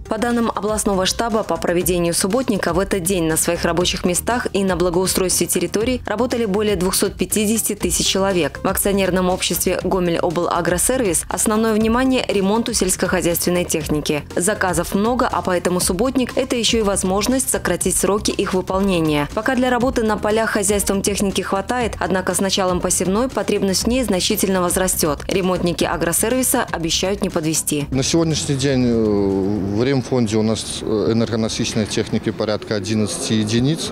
По данным областного штаба по проведению субботника, в этот день на своих рабочих местах и на благоустройстве территорий работали более 250 тысяч человек. В акционерном обществе «Гомель-Облагросервис» основное внимание – ремонту сельскохозяйственной техники. Заказов много, а поэтому субботник – это еще и возможность сократить сроки их выполнения. Пока для работы на полях хозяйством техники хватает, однако с началом посевной потребность в ней значительно возрастет. Ремонтники агросервиса обещают не подвести. На сегодняшний день в ремфонде у нас энергоносительной техники порядка 11 единиц.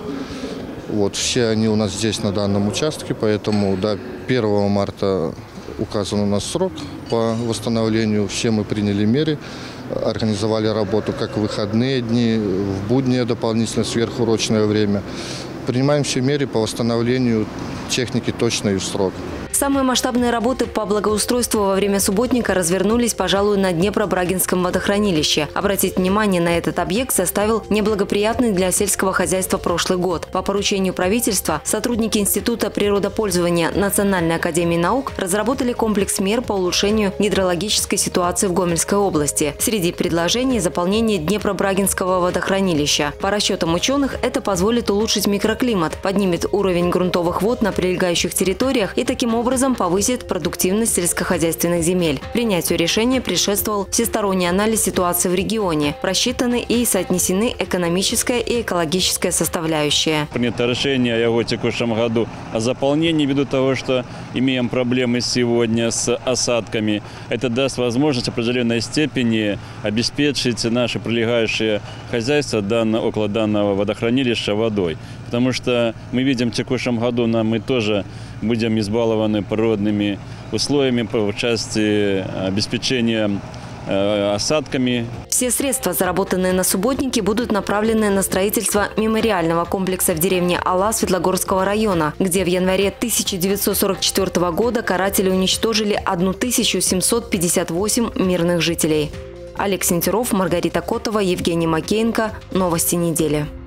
Все они у нас здесь на данном участке, поэтому до 1 марта указан у нас срок по восстановлению. Все мы приняли меры, организовали работу как в выходные дни, в буднее дополнительно сверхурочное время. Принимаем все меры по восстановлению техники точно и в срок. Самые масштабные работы по благоустройству во время субботника развернулись, пожалуй, на Днепро-Брагинском водохранилище. Обратить внимание на этот объект заставил неблагоприятный для сельского хозяйства прошлый год. По поручению правительства сотрудники Института природопользования Национальной академии наук разработали комплекс мер по улучшению гидрологической ситуации в Гомельской области. Среди предложений – заполнение Днепро-Брагинского водохранилища. По расчетам ученых, это позволит улучшить микроклимат, поднимет уровень грунтовых вод на прилегающих территориях и таким образом повысит продуктивность сельскохозяйственных земель. Принятию решения предшествовал всесторонний анализ ситуации в регионе. Просчитаны и соотнесены экономическая и экологическая составляющая. Принято решение в текущем году о заполнении ввиду того, что имеем проблемы сегодня с осадками. Это даст возможность в определенной степени обеспечить наши прилегающие хозяйства около данного водохранилища водой. Потому что мы видим, в текущем году мы тоже будем избалованы природными условиями по части обеспечения осадками. Все средства, заработанные на субботнике, будут направлены на строительство мемориального комплекса в деревне Ала Светлогорского района, где в январе 1944 года каратели уничтожили 1758 мирных жителей. Олег Сентеров, Маргарита Котова, Евгений Макеенко. Новости недели.